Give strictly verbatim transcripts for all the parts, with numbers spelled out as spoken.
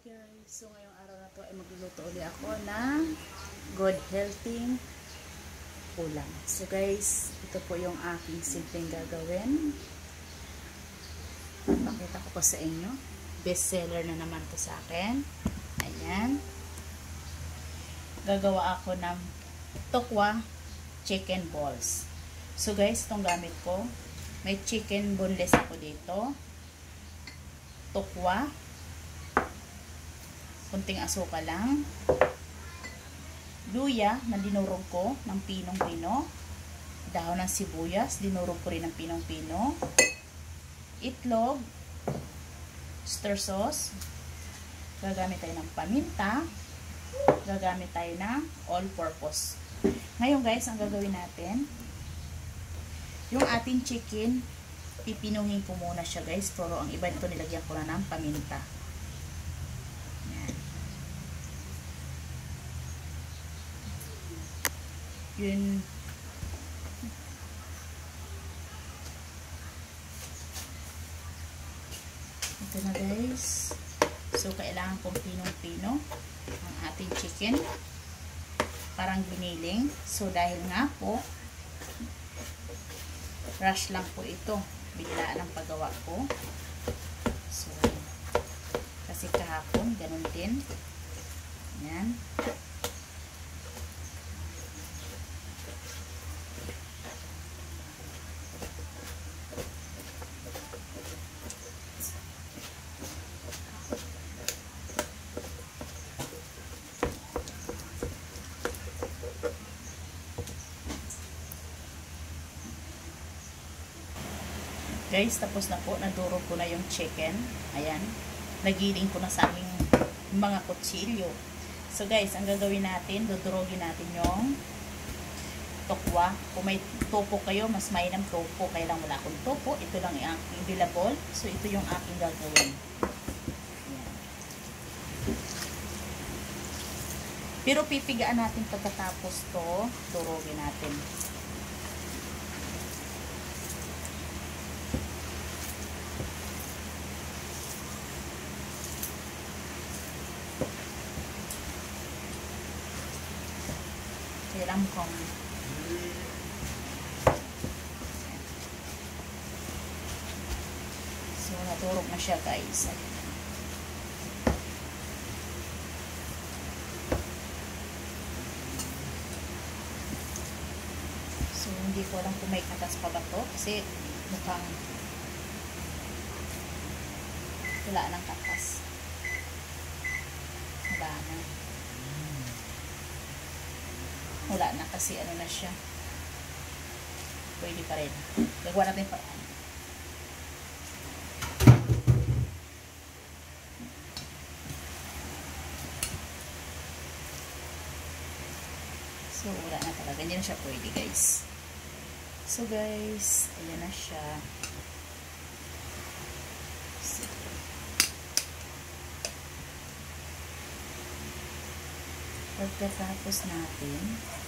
guys, so ngayong araw na to ay magluluto ulit ako ng good healthy ulam. So guys, ito po yung aking simpleng gagawin. Papakita ko po sa inyo. Best seller na naman to sa akin. Ayan. Gagawa ako ng tokwa chicken balls. So guys, itong gamit ko, may chicken boneless ako dito. Tokwa, kunting asukal lang, luya na dinurog ko ng pinong-pino, dahon ng sibuyas, dinurog ko rin ng pinong-pino, itlog, stir sauce, gagamit tayo ng paminta, gagamit tayo ng all-purpose. Ngayon guys, ang gagawin natin, yung ating chicken, pipinuhin ko muna siya guys, pero ang iba nito nilagyan ko na ng paminta. Yun. Ito na guys. So, kailangan kong pinong-pino ang ating chicken. Parang biniling. So, dahil nga po, rush lang po ito. Biglaan ang paggawa ko. So, kasi kahapon, ganun din. Yan. Guys, tapos na po. Nadurog ko na yung chicken. Ayan. Nagiling ko na sa aming mga kutsilyo. So guys, ang gagawin natin, dudurogin natin yung tokwa. Kung may topo kayo, mas mainam topo. Kaya lang wala akong topo. Ito lang yung available. So ito yung aking gagawin. Ayan. Pero pipigaan natin pagkatapos to, durogin natin. Kailang kong so naturog na siya guys. So hindi ko alam kung may katas pa ba to kasi mukhang wala ng katas. Wala na. Wala na kasi ano na siya. Pwede pa rin. Gagawa natin paraan. So wala na talaga. Hindi na siya pwede guys. So guys, ayan na siya. So, pagkatapos natin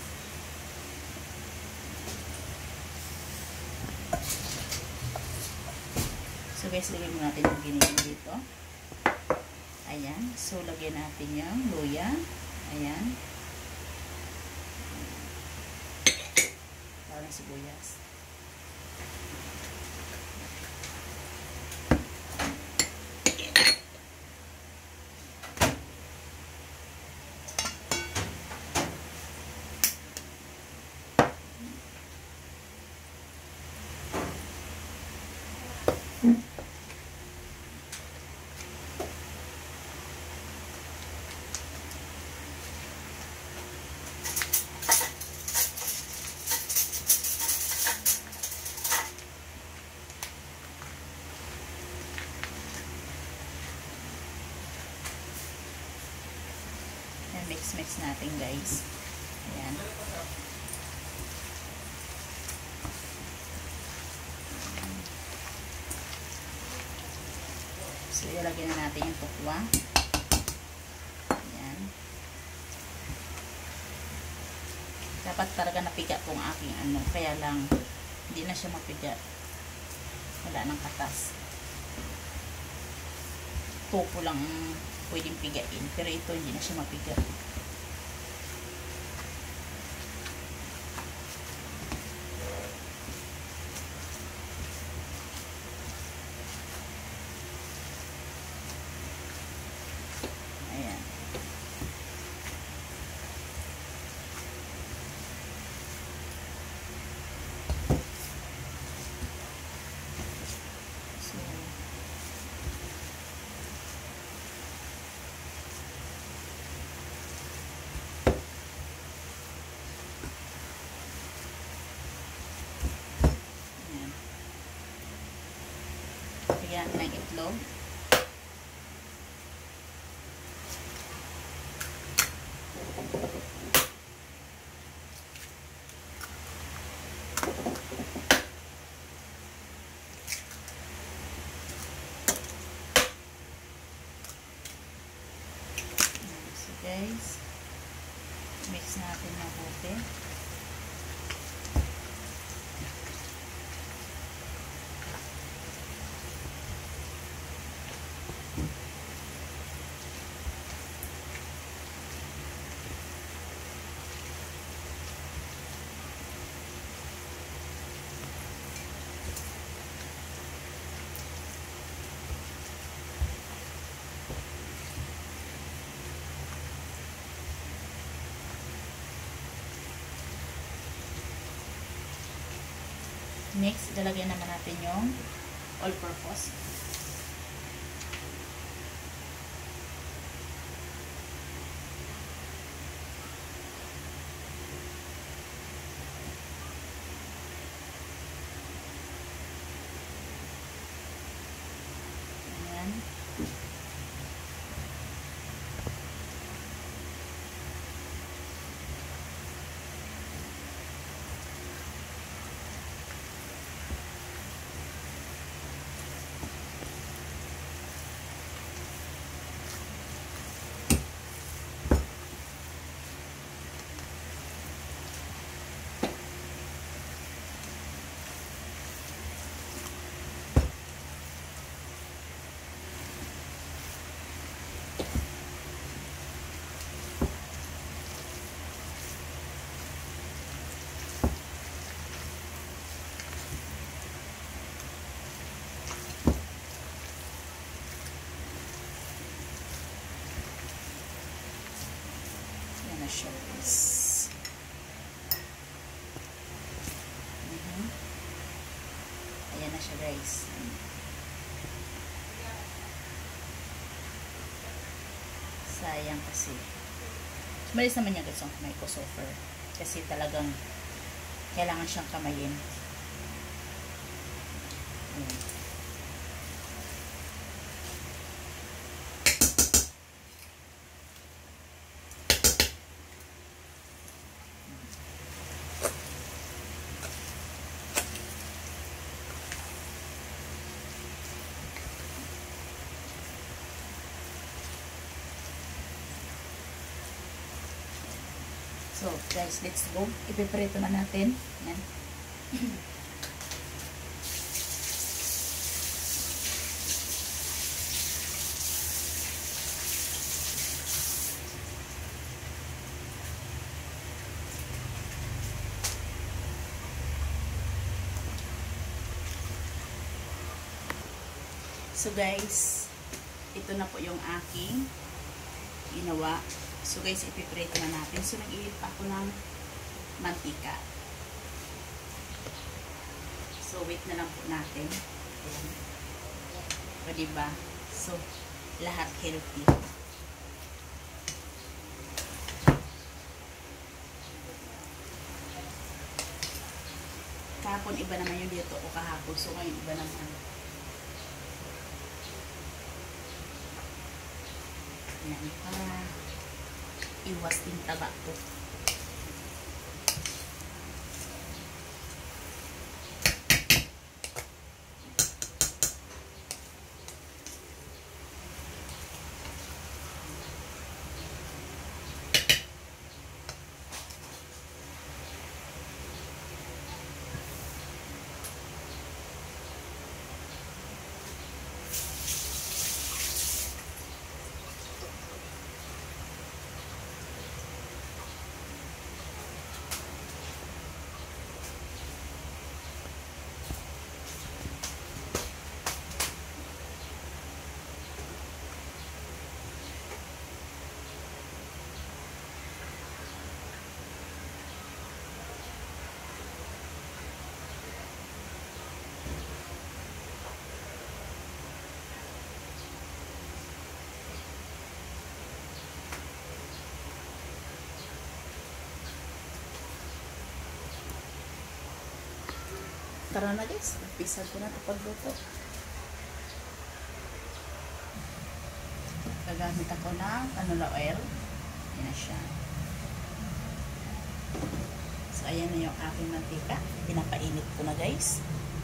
so guys, lagyan mo natin yung giniling dito. Ayan. So lagyan natin yung luya. Ayan. Parang sibuyas. Mix-mix natin guys. Ayan. So, ilagyan na natin yung tokwa. Ayan. Dapat talaga napiga pong aking ano. Kaya lang, hindi na siya mapiga. Wala nang katas. Topo lang pwedeng pigain. Pero ito, hindi na siya mapiga. Ayan. So, lagyan natin ng itlog. So guys, mix natin mabuti. Next, ilalagay naman natin yung all-purpose. Ayan. Yan na siya, guys. Uh-huh. Ayan na siya, guys. Sayang kasi. Malis naman niya guys ang kamay ko, sofer. Kasi talagang kailangan siyang kamayin. Ayan. So, guys, let's go. Ipiprito na natin. Yan. So, guys, ito na po yung aking ginawa. So guys, ipiprito na natin. So nag-iit pa ako ng mantika. So wait na lang po natin. Ayan. O diba? So lahat healthy. Kahapon iba naman yung dito o kahapon. So ngayon iba naman. Ayan pa. Iwas din taba po. Tara na guys, umpisa ko na ito pagluto. Gagamit ako ng canola oil. Ayan na siya. So, ayan na yung aking mantika. Pinapainit ko na guys.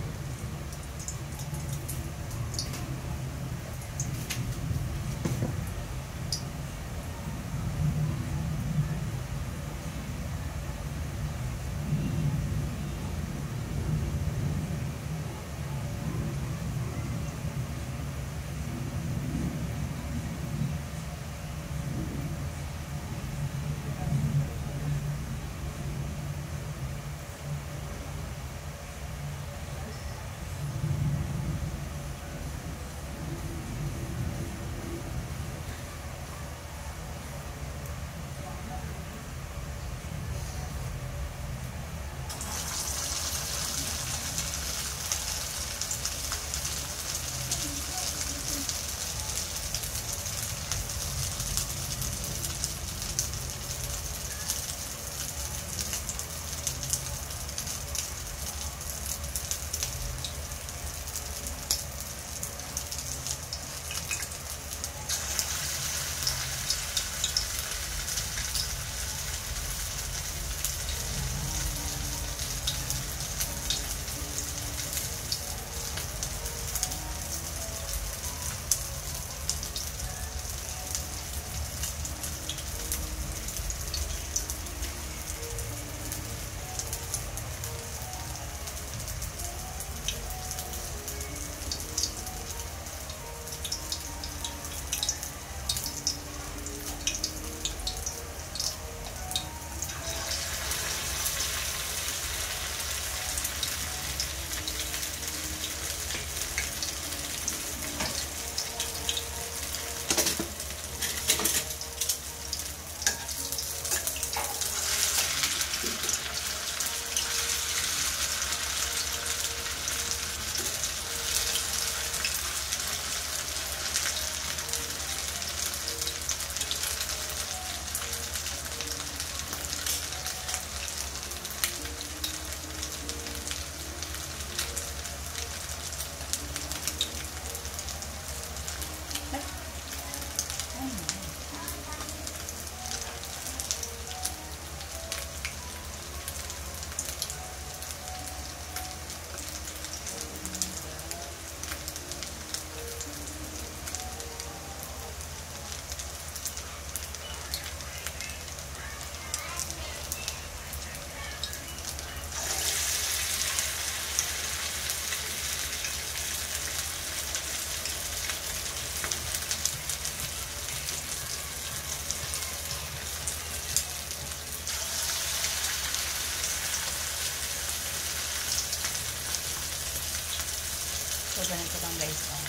So, ganito lang guys. Oh.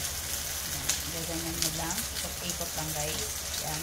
Gaganyan mo lang. Ikot-ikot lang guys. Yan.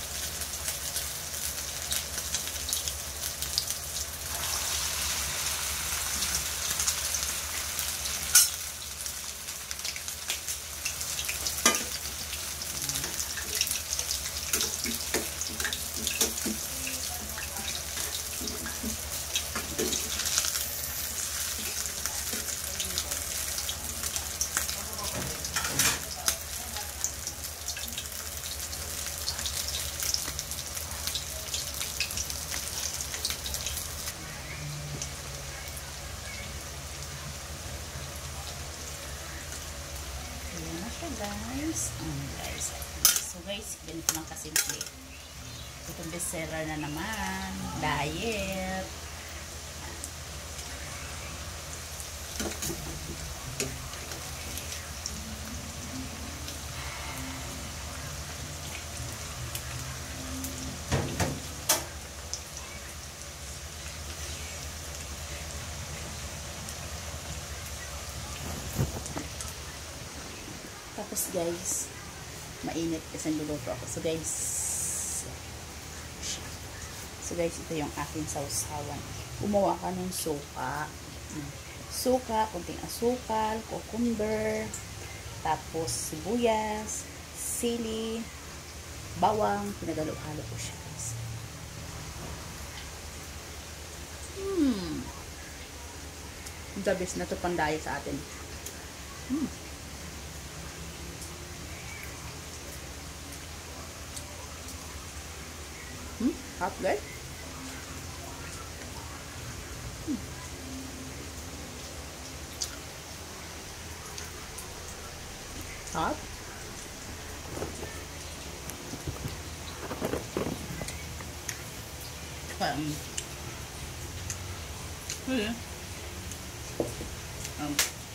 Guys, um, guys, so guys, ganito lang kasimple. Itong bestseller na naman, diet. Tapos guys, mainit kasi niluluto ako. So guys, so guys, ito yung aking sausawan. Gumawa ka ng suka. Suka, kunting asukal, cucumber, tapos sibuyas, sili, bawang, pinagalo-halo ko siya guys. Hmm. The best na to pandayo sa atin. Hmm. Hmm, hot guys. Hmm. Hot. Um. Hmm. Um.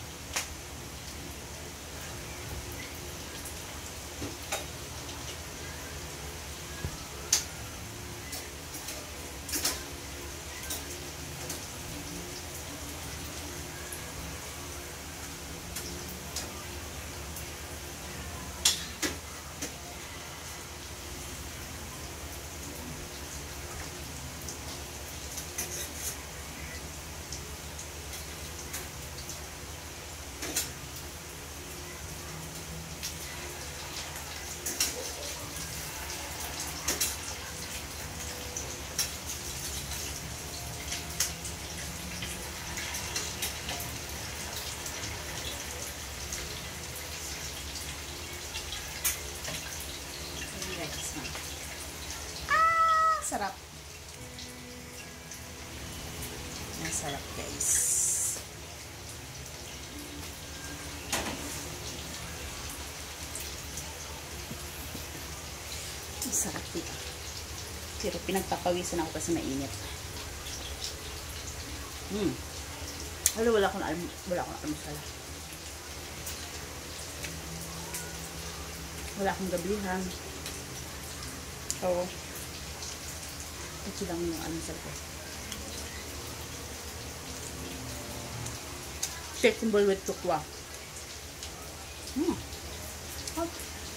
Ah, sarap. Ang sarap, guys. Ang sarap dito. Pero pinagpapawisan ako kasi mainit. Hmm. Wala, wala akong alam, wala akong almusal. Wala akong gabihan. Oo. Ito lang yung almusal ko. Chicken bowl with tukwa. Hmm. Oh.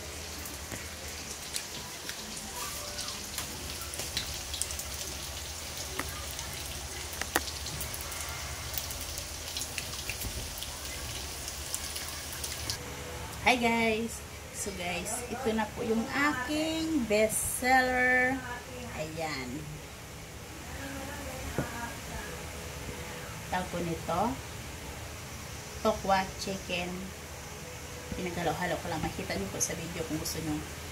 Hi guys! So guys, ito na po yung aking best seller. Ayan. Tawag po nito, tokwa chicken. Pinaghalo-halo ko lang. Makita niyo po sa video kung gusto nyo.